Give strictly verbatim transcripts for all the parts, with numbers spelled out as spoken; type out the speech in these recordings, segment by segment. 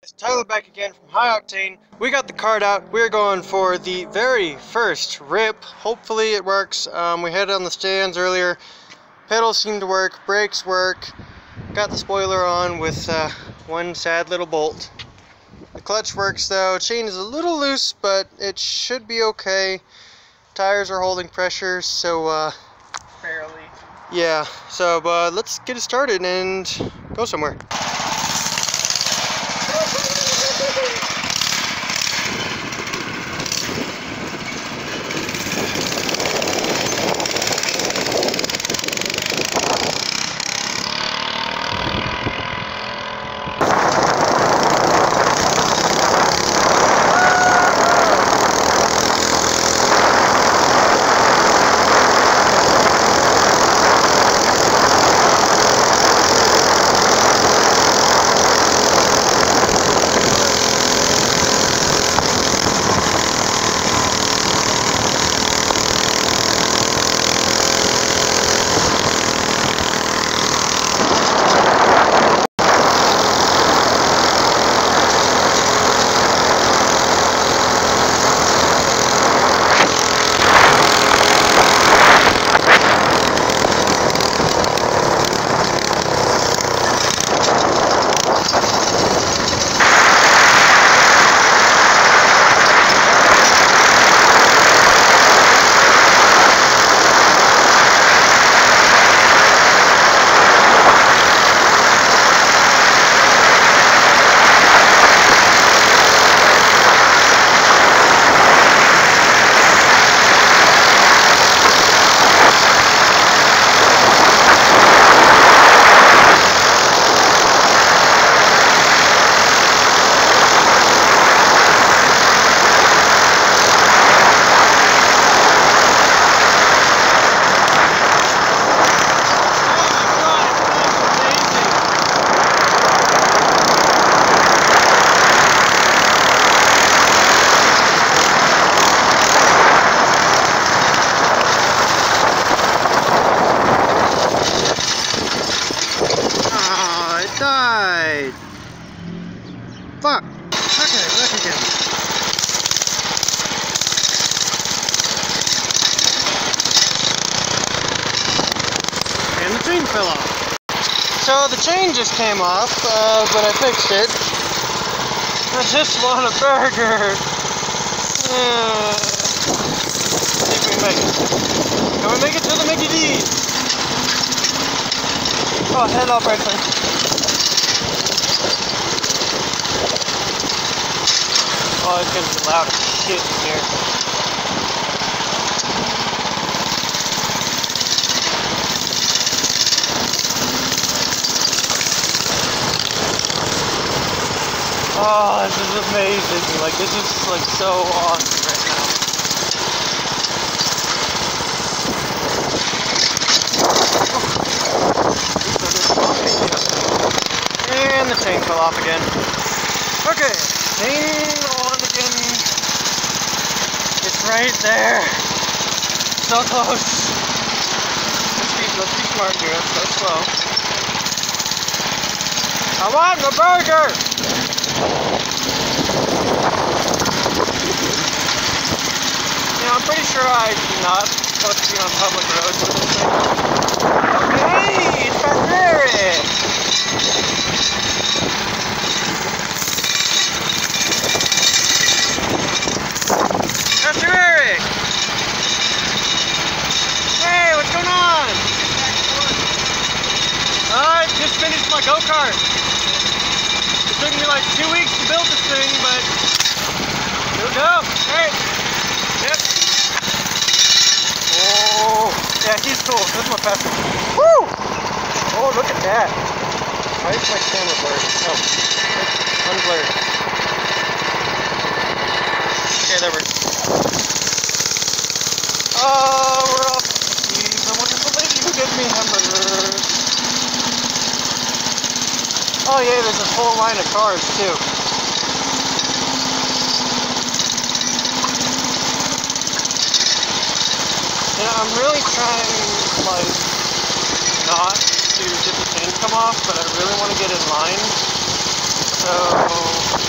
It's Tyler back again from High Octane. We got the cart out. We're going for the very first rip. Hopefully it works. Um, we had it on the stands earlier. Pedals seem to work. Brakes work. Got the spoiler on with uh, one sad little bolt. The clutch works though. Chain is a little loose, but it should be okay. Tires are holding pressure, so uh, Barely. yeah. So uh, let's get it started and go somewhere. Died. Fuck. Okay, back again. And the chain fell off. So the chain just came off, uh, but I fixed it. I just want a burger. Uh, see if we can make it. Can we make it to the Mickey D's? Oh, hello, Bradley. Oh, it's gonna be loud as shit in here. Oh, this is amazing. Like, this is like so awesome right now. And the chain fell off again. Okay, chain on again. It's right there. So close. Let's be, let's be smart here. Let's go slow. I want the burger! You know, I'm pretty sure I'm not supposed to be on public roads with this thing. Okay, it's back there. Mister Eric! Hey, what's going on? I just finished my go-kart. It took me like two weeks to build this thing, but here we go. Hey! Yep. Oh, yeah, he's cool. This is my pastor. Woo! Oh, look at that. Why is my camera blurred? Oh, it's unblurred. Okay, there we go. Oh, we're off to see the wonderful lady who gave me hamburgers. Oh yeah, there's a full line of cars too. You know, I'm really trying, like, not to get the chain come off, but I really want to get in line. So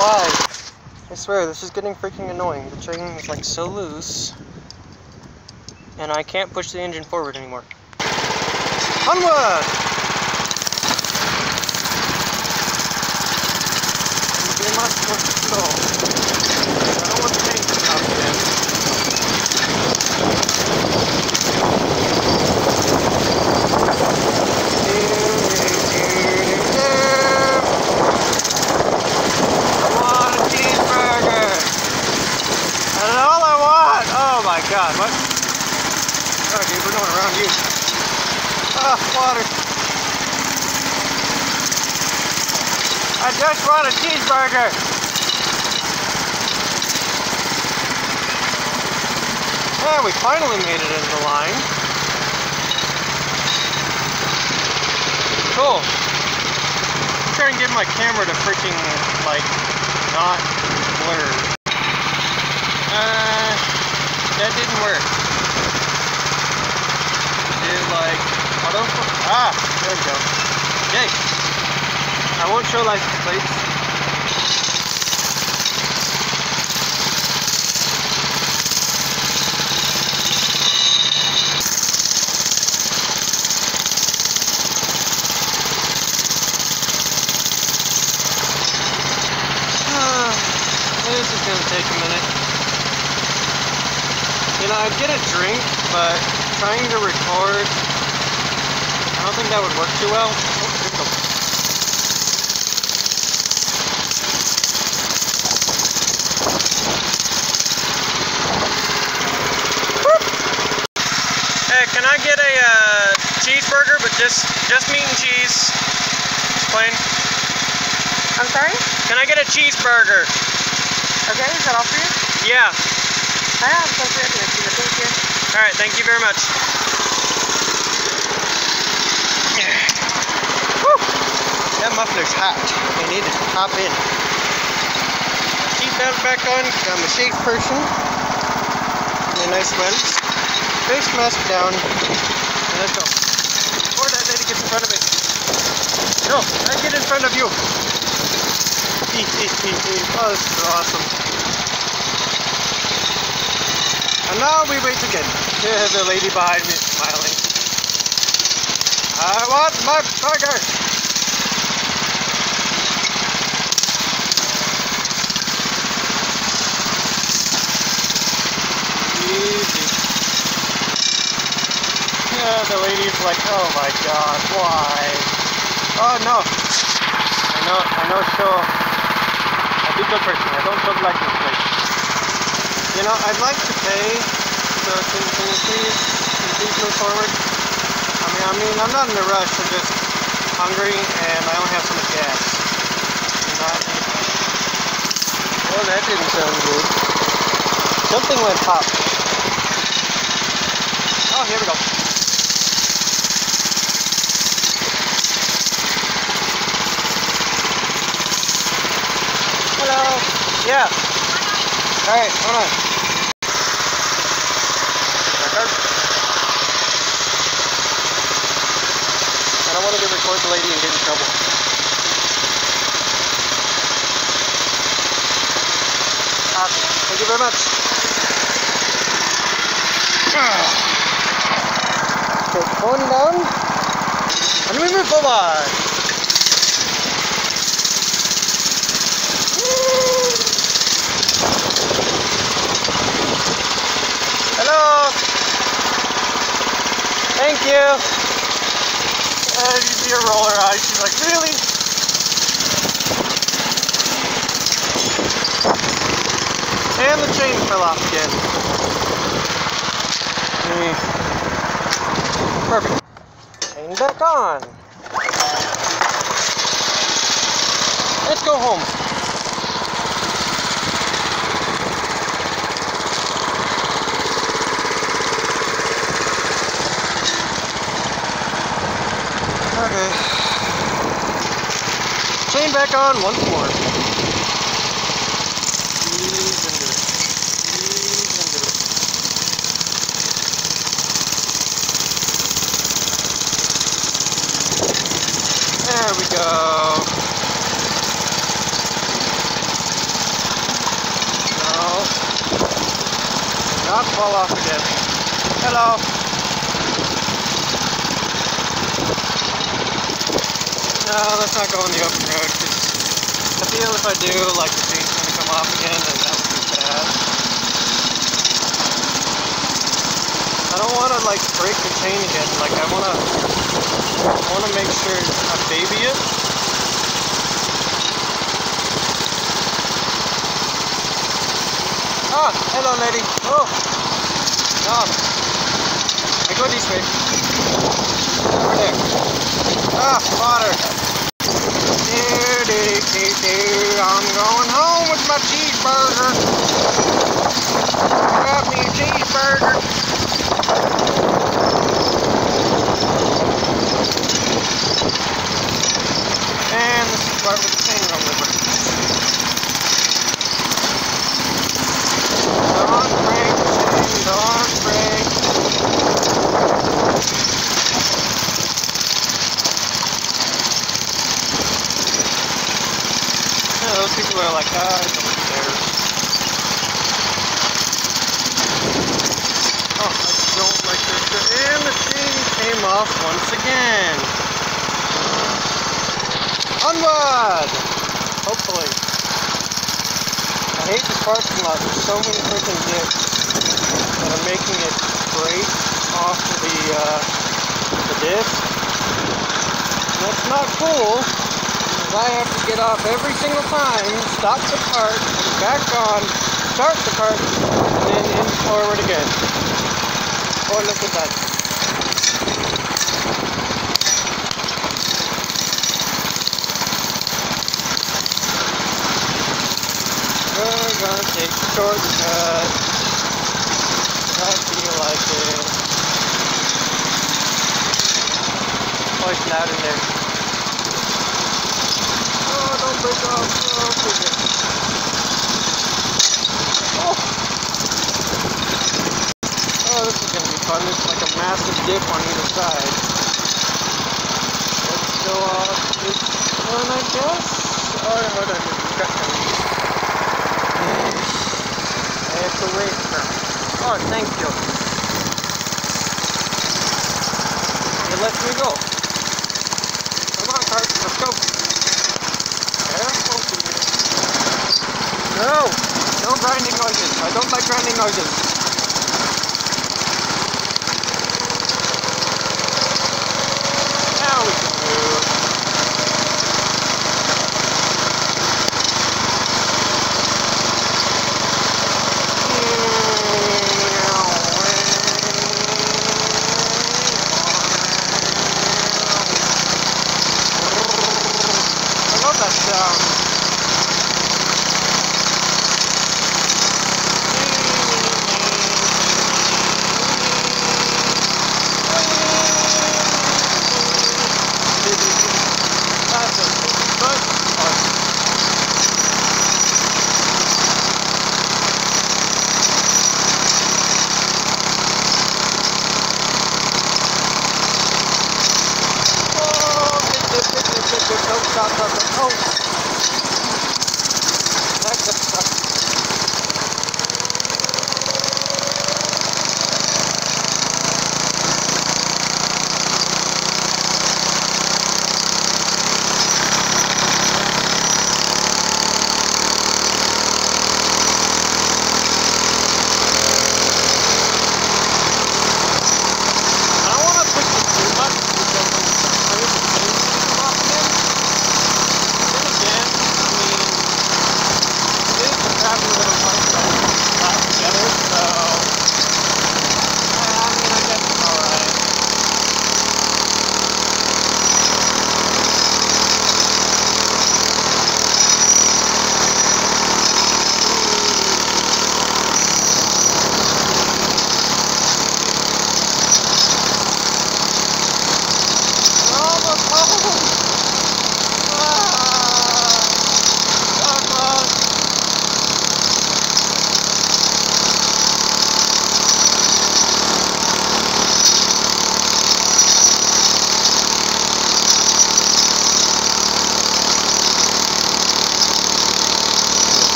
Why? I swear, this is getting freaking annoying. The chain is like so loose. And I can't push the engine forward anymore. Onward! We must go. I don't want the chain to stop again. God, what? Oh, dude, we're going around you. Ah, water. I just want a cheeseburger. Yeah, we finally made it in the line. Cool. I'm trying to get my camera to freaking, like, not blur. Uh... That didn't work. Did like auto ah, there we go. Yay. I won't show license plates. Uh, this is gonna take a minute. You know, I'd get a drink, but trying to record, I don't think that would work too well. Hey, can I get a uh, cheeseburger, but just just meat and cheese? Plain. I'm sorry? Can I get a cheeseburger? Okay, is that all for you? Yeah. I have some for you. Thank you. Alright, thank you very much. Woo! That muffler's hot. I need to hop in. Seatbelt back on, got my safe person. And a nice one. Face mask down. And let's go. Before that lady gets in front of me. No, I get in front of you. Oh, this is awesome. And now we wait again. There's a lady behind me smiling. I want my burger! Easy. Yeah, the lady's like, oh my god, why? Oh no! I know, I know, sure. I'm a good person, I don't show the license plate. You know, I'd like to pay, so can, can you please, can you please move forward? I mean, I mean, I'm not in a rush, I'm just hungry, and I only have so much gas. Not, well, that didn't sound good. Something went pop. Oh, here we go. Hello. Yeah. All right, hold on. I don't want to record the lady and get in trouble. Awesome. Thank you very much. Take the phone down, and we move forward. Hello. Thank you. Uh, you see her roll her eyes. She's like, really? And the chain fell off again. Mm. Perfect. Chain back on. Let's go home. Okay. Chain back on once more. Ease into it. Ease into it. There we go. not fall off again. Hello. No, let's not go on the open road, because I feel if I do, like the chain's gonna come off again, and that would be bad. I don't want to like break the chain again. Like I want to, I want to make sure I baby it. Ah, hello, lady. Oh, no. I go this way. Over there. Ah, water. I'm going home with my cheeseburger. Got me a cheeseburger. And this is the part with the chain room over. Don't break the chain, don't break. Yeah, those people are like, ah, nobody cares. Oh, I don't like this. And the chain came off once again. Onward! Hopefully. I hate this parking lot. There's so many freaking dips that are making it break off of the, uh, the disc. And that's not cool. I have to get off every single time, stop the cart, back on, start the cart, and then in forward again. Oh, look at that. We're gonna take the shortcut. I feel like it. Oh, it's loud in there. Oh, don't break off. Oh, break it. Oh. Oh, this is going to be fun. There's like a massive dip on either side. Let's go off this one, I guess. Oh, hold on. There's got some. I have to wait for him. Oh, thank you. It lets me go. Come on, cart. Let's go. No! No grinding noises. I don't like grinding noises. Now we can move. I love that sound.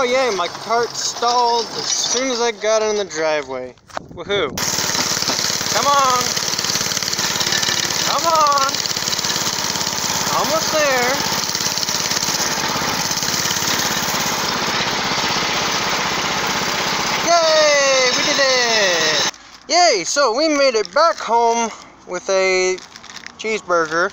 Oh yay, my cart stalled as soon as I got in the driveway. Woohoo. Come on. Come on. Almost there. Yay, we did it. Yay, so we made it back home with a cheeseburger.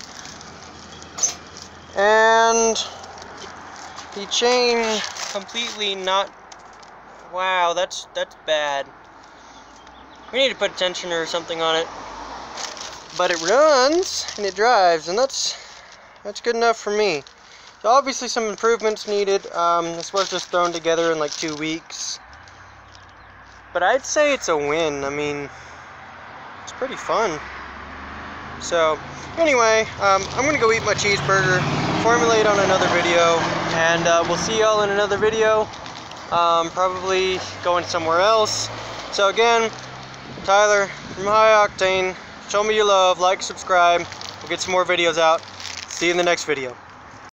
And the chain completely not, wow, that's that's bad. We need to put a tensioner or something on it. But it runs and it drives, and that's that's good enough for me. So obviously some improvements needed. Um, this was just thrown together in like two weeks. But I'd say it's a win. I mean, it's pretty fun. So anyway, um, I'm gonna go eat my cheeseburger, formulate on another video, and uh, we'll see y'all in another video. Um, probably going somewhere else. So again, Tyler from High Octane. Show me your love, like, subscribe. We'll get some more videos out. See you in the next video.